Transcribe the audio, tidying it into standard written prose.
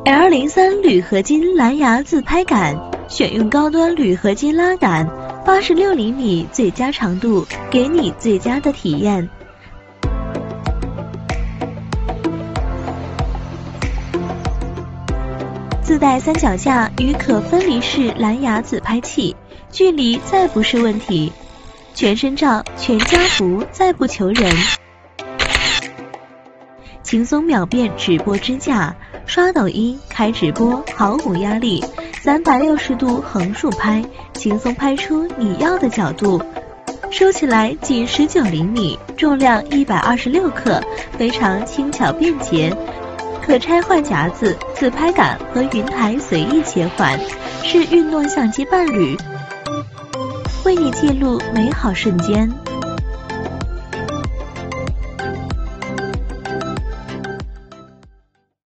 L03 铝合金蓝牙自拍杆，选用高端铝合金拉杆，86厘米最佳长度，给你最佳的体验。自带三脚架与可分离式蓝牙自拍器，距离再不是问题。全身照、全家福，再不求人。轻松秒变直播支架，刷抖音、开直播毫无压力，360度横竖拍，轻松拍出你要的角度。收起来仅19厘米，重量126克，非常轻巧便捷。可拆换夹子、自拍杆和云台随意切换，是运动相机伴侣，为你记录美好瞬间。